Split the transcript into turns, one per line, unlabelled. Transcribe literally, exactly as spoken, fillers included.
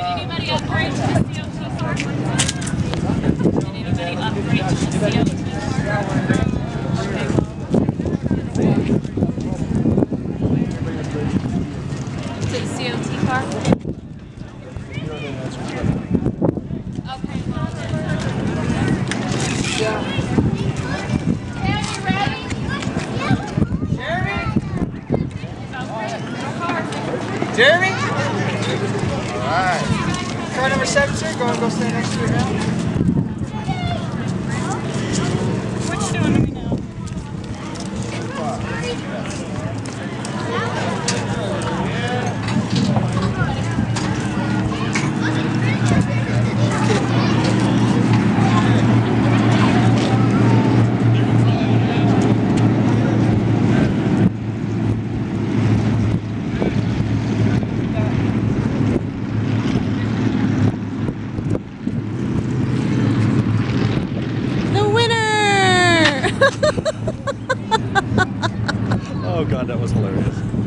anybody upgrade to the C O T car? Did anybody upgrade to the C O T car? To the C O T car? Okay, well then.
Yeah. Jeremy? Alright. Car number seven, sir. Go and go stand next to it now.
Which one do we know?
Oh god, that was hilarious.